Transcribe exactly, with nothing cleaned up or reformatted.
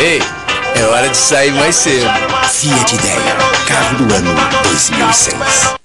Ei, é hora de sair mais cedo. Fiat Idea, carro do ano dois mil e seis.